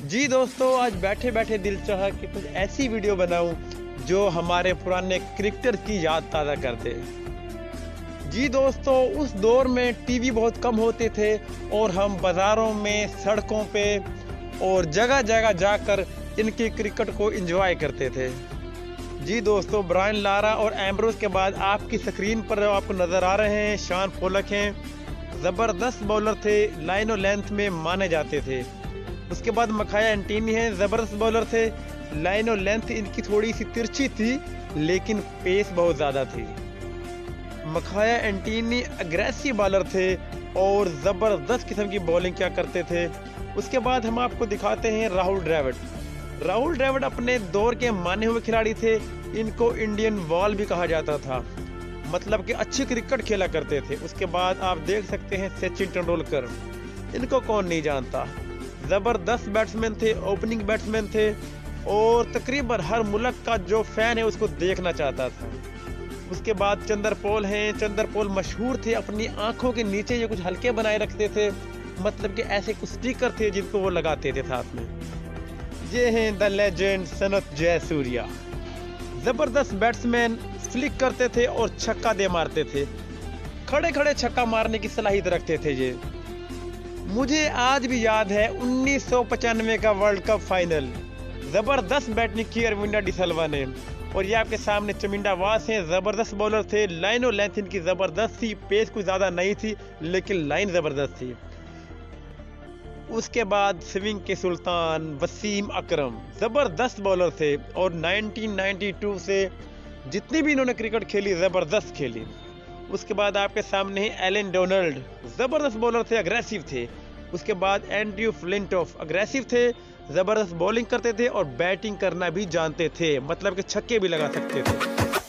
जी दोस्तों, आज बैठे बैठे दिल चाहा कि कुछ ऐसी वीडियो बनाऊं जो हमारे पुराने क्रिकेटर की याद ताज़ा कर दे। जी दोस्तों, उस दौर में टीवी बहुत कम होते थे और हम बाज़ारों में, सड़कों पे और जगह जगह जाकर इनकी क्रिकेट को एंजॉय करते थे। जी दोस्तों, ब्रायन लारा और एम्ब्रोस के बाद आपकी स्क्रीन पर आपको नज़र आ रहे हैं शॉन पोलक हैं। ज़बरदस्त बॉलर थे, लाइन और लेंथ में माने जाते थे। उसके बाद मखाया एंटीनी है, ज़बरदस्त बॉलर थे। लाइन और लेंथ इनकी थोड़ी सी तिरछी थी लेकिन पेस बहुत ज़्यादा थी। मखाया एंटीनी अग्रेसिव बॉलर थे और ज़बरदस्त किस्म की बॉलिंग क्या करते थे। उसके बाद हम आपको दिखाते हैं राहुल द्रविड़। राहुल द्रविड़ अपने दौर के माने हुए खिलाड़ी थे। इनको इंडियन वॉल भी कहा जाता था, मतलब कि अच्छी क्रिकेट खेला करते थे। उसके बाद आप देख सकते हैं सचिन तेंदुलकर, इनको कौन नहीं जानता। ज़बरदस्त बैट्समैन थे, ओपनिंग बैट्समैन थे और तकरीबन हर मुल्क का जो फैन है उसको देखना चाहता था। उसके बाद चंद्रपोल हैं। चंद्रपोल मशहूर थे, अपनी आंखों के नीचे ये कुछ हल्के बनाए रखते थे, मतलब कि ऐसे कुछ स्टिकर थे जिनको वो लगाते थे साथ में। ये हैं द लेजेंड सनत जयसूर्या। ज़बरदस्त बैट्समैन, फ्लिक करते थे और छक्का दे मारते थे। खड़े खड़े छक्का मारने की सलाहियत रखते थे ये। मुझे आज भी याद है 1995 का वर्ल्ड कप फाइनल। ज़बरदस्त बैटिंग की अरविंदा डिसल्वा ने। और ये आपके सामने चमिंडा वास हैं, ज़बरदस्त बॉलर थे। लाइन और लेंथ इनकी ज़बरदस्त थी, पेस कुछ ज़्यादा नहीं थी लेकिन लाइन ज़बरदस्त थी। उसके बाद स्विंग के सुल्तान वसीम अकरम, ज़बरदस्त बॉलर थे और 1992 से जितनी भी इन्होंने क्रिकेट खेली ज़बरदस्त खेली। उसके बाद आपके सामने है एलन डोनाल्ड, ज़बरदस्त बॉलर थे, अग्रेसिव थे। उसके बाद एंड्रयू फ्लिंटॉफ, अग्रेसिव थे, ज़बरदस्त बॉलिंग करते थे और बैटिंग करना भी जानते थे, मतलब कि छक्के भी लगा सकते थे।